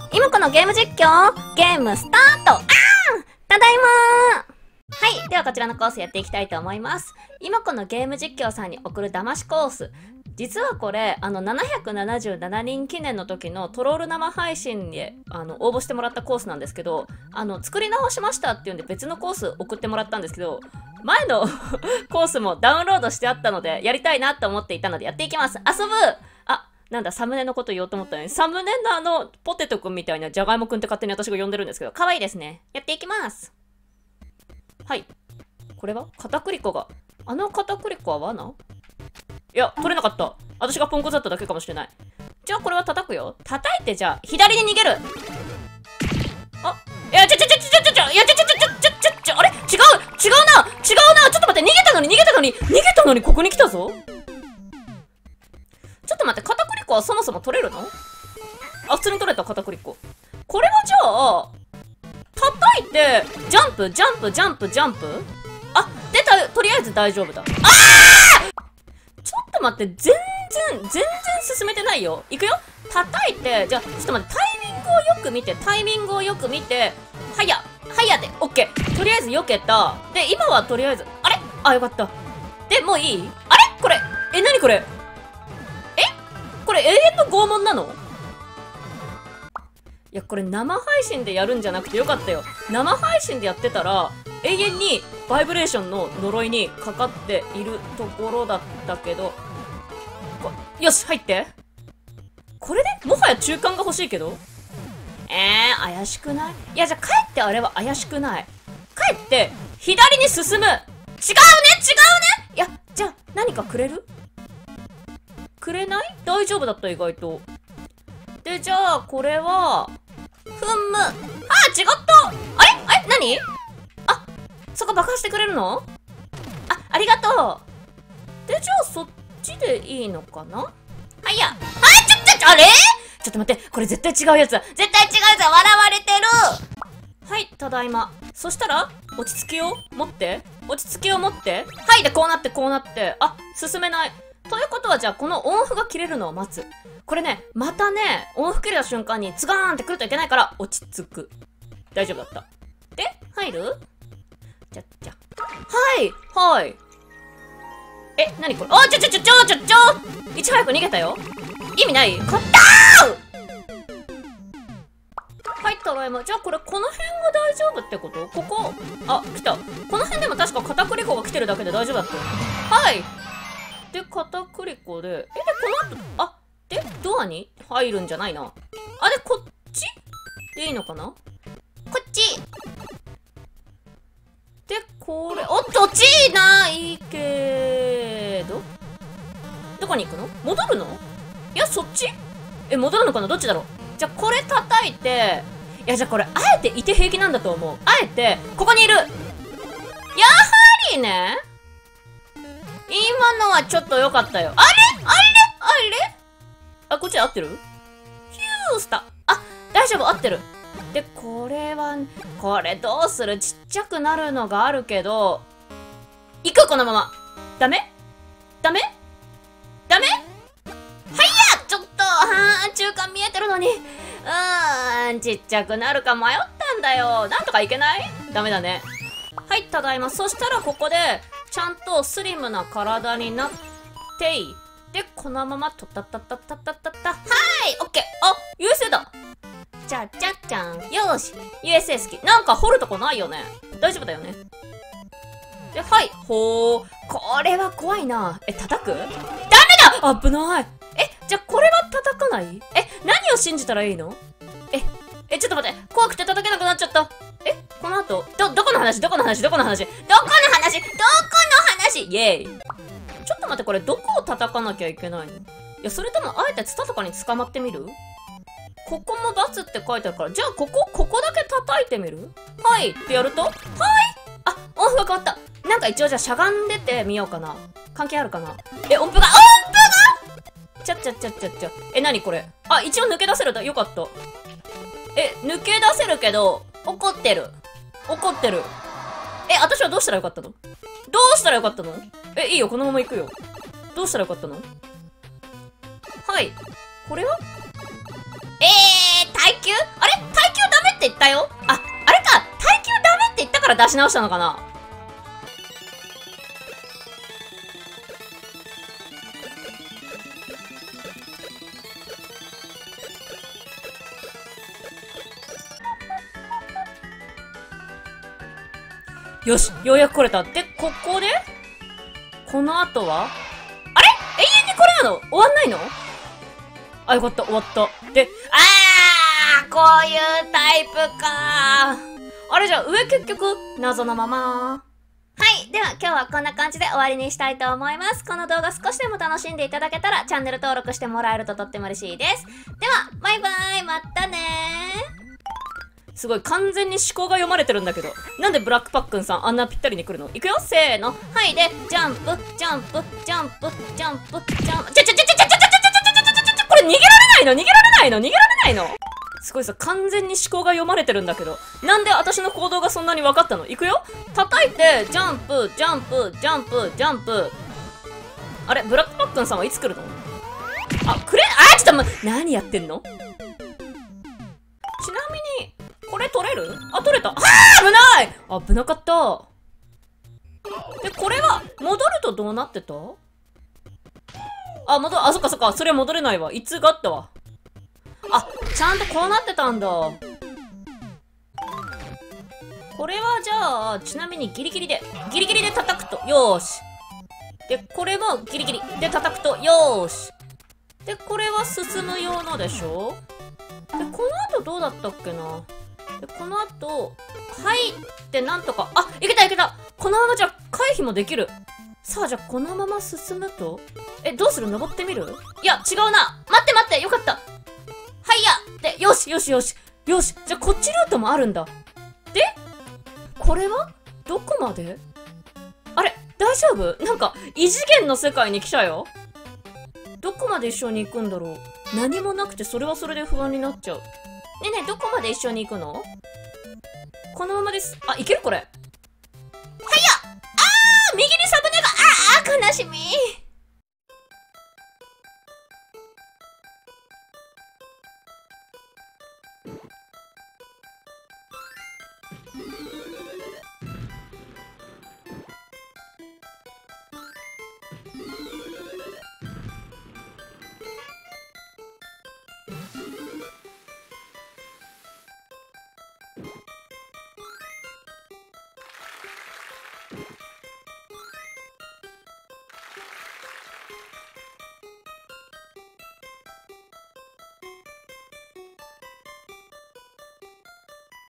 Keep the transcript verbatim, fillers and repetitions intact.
今このゲーム実況、ゲームスタート。あーんただいまー。はい。ではこちらのコースやっていきたいと思います。今このゲーム実況さんに送る騙しコース。実はこれ、あの、ななひゃくななじゅうななにん記念の時のトロール生配信で、あの、応募してもらったコースなんですけど、あの、作り直しましたっていうんで別のコース送ってもらったんですけど、前のコースもダウンロードしてあったので、やりたいなと思っていたのでやっていきます。遊ぶあ、なんだ、サムネのこと言おうと思ったのに、サムネのあの、ポテトくんみたいなジャガイモくんって勝手に私が呼んでるんですけど、可愛いですね。やっていきます。はい。これは片栗粉が。あの片栗粉は罠？いや、取れなかった。私がポンコツだっただけかもしれない。じゃあこれは叩くよ。叩いてじゃあ、左に逃げる。あ、いや、ちょちょちょちょちょちょ、いや、ちょちょちょちょちょちょちょ、あれ違う違うな違うなちょっと待って、逃げたのに逃げたのに逃げたのにここに来たぞ。ちょっと待って、片栗粉はそもそも取れるの？あ、普通に取れた片栗粉。これはじゃあ、叩いて、ジャンプ、ジャンプ、ジャンプ、ジャンプ？あ、出た、とりあえず大丈夫だ。あー！ちょっと待って、全然、全然進めてないよ。いくよ？叩いて、じゃあ、ちょっと待って、タイミングをよく見て、タイミングをよく見て、はや、はやで、オッケー。とりあえず避けた。で、今はとりあえず、あれ？あ、よかった。で、もういい？あれ？これ、え、なにこれ？え？これ永遠の拷問なの？いや、これ生配信でやるんじゃなくてよかったよ。生配信でやってたら、永遠にバイブレーションの呪いにかかっているところだったけど、よし、入って。これでもはや中間が欲しいけど。えー、怪しくない？いや、じゃあ帰ってあれは怪しくない。帰って、左に進む。違うね違うね。いや、じゃあ、何かくれる？くれない？大丈夫だった、意外と。で、じゃあ、これは、ふむ。あー、違ったあれあれ何？あ、そこ爆破してくれるの？あ、ありがとう。で、じゃあ、そっちでいいのかな？はいや。あ、ちょ、ちょ、あれ？ちょっと待って、これ絶対違うやつだ。絶対違うやつだ。笑われてる。はい、ただいま。そしたら、落ち着きを持って。落ち着きを持って。はい、で、こうなって、こうなって。あ、進めない。ということは、じゃあ、この音符が切れるのを待つ。これね、またね、音符切れた瞬間に、ズガーンって来るといけないから、落ち着く。大丈夫だった。で、入る？じゃ、じゃ。はい、はい。え、なにこれ？あ、ちょちょちょちょちょちょいち早く逃げたよ。意味ない？勝ったー！はい、ただいま。じゃあこれ、この辺が大丈夫ってこと？ここ、あ、来た。この辺でも確か片栗粉が来てるだけで大丈夫だったよ。はい。で、片栗粉で、え、で、この後、あ、で、ドアに入るんじゃないな。あ、で、こっちでいいのかな？こっちで、これ、おっと、落ちないけど、どこに行くの？戻るの？いや、そっち？え、戻るのかな？どっちだろう？じゃあ、これ叩いて、いや、じゃあこれ、あえていて平気なんだと思う。あえて、ここにいる。やはりね。今のはちょっと良かったよ。あれ？あれ？あれ？あ、こっちで合ってる？ヒュースタ。あ、大丈夫、合ってる。で、これは、これどうする？ちっちゃくなるのがあるけど、行くこのまま。ダメ？ダメ？ダメ？はいや！ちょっと、はー、中間見えてるのに。うーん、ちっちゃくなるか迷ったんだよ。なんとかいけない？ダメだね。はい、ただいま。そしたらここで、ちゃんとスリムな体になっていい。で、このまま、とったったったったったったった。はーい！オッケー！あ、ユーエスエー だ！ちゃちゃちゃん。よーし。ユーエスエー 好き。なんか掘るとこないよね。大丈夫だよね。で、はい。ほー。これは怖いな。え、叩く？ダメだ！危ない。え、じゃあこれは叩かない？え、何を信じたらいいの？え、え、ちょっと待って。怖くて叩けなくなっちゃった。え、この後、ど、どこの話？どこの話？どこの話？どこの話？どこの話？イェーイ。ちょっと待って、これどこを叩かなきゃいけないの？いや、それともあえてツタとかに捕まってみる？ここも×って書いてあるから、じゃあここ、ここだけ叩いてみる？はいってやると、はい！あ、音符が変わった。なんか一応じゃあしゃがんでてみようかな。関係あるかな？え、音符が、音符がちゃっちゃっちゃっちゃっちゃ。え、なにこれ？あ、一応抜け出せるだ。よかった。え、抜け出せるけど、怒ってる。怒ってる。え、私はどうしたらよかったの？どうしたらよかったの？え、いいよ、このまま行くよ。どうしたらよかったの？はい。これは？えー、耐久？あれ？ 出し直したのかな。よし、ようやく来れた。で、ここでこの後はあれ永遠にこれなの？終わんないの？あ、よかった、終わった。で、あーこういうタイプかー。あれじゃあ、上結局、謎のまま。はい。では、今日はこんな感じで終わりにしたいと思います。この動画少しでも楽しんでいただけたら、チャンネル登録してもらえるととっても嬉しいです。では、バイバーイ、またねー。すごい、完全に思考が読まれてるんだけど。なんでブラックパックンさんあんなぴったりに来るの？いくよ、せーの。はい、で、ジャンプ、ジャンプ、ジャンプ、ジャンプ、ジャンプ、ちょちょちょちょちょちょちょちょちょちょちょちょこれ逃げられないの？逃げられないの？逃げられないの？すごいさ、完全に思考が読まれてるんだけど。なんで私の行動がそんなに分かったの？いくよ。叩いて、ジャンプ、ジャンプ、ジャンプ、ジャンプ。あれブラックパックンさんはいつ来るの？あ、くれ、あ、ちょっとま、何やってんの？ちなみに、これ取れる？あ、取れた。あー、危ない！危なかった。で、これは、戻るとどうなってた？あ、戻、あ、そっかそっか。それは戻れないわ。いつがあったわ。あ、ちゃんとこうなってたんだ。これはじゃあ、ちなみにギリギリで、ギリギリで叩くと、よーし。で、これもギリギリで叩くと、よーし。で、これは進む用のでしょ？で、この後どうだったっけな？で、この後、入ってなんとか、あ、いけたいけた！このままじゃ回避もできる。さあ、じゃあこのまま進むと、え、どうする？登ってみる？いや、違うな。待って待って、よかった。はいやで、よしよしよし。よし。じゃあこっちルートもあるんだ。で、これはどこまで？あれ大丈夫？なんか、異次元の世界に来たよ。どこまで一緒に行くんだろう？何もなくてそれはそれで不安になっちゃう。ねえねえ、どこまで一緒に行くの？このままです。あ、いけるこれ。はいや！あー右にサムネが、あー悲しみー。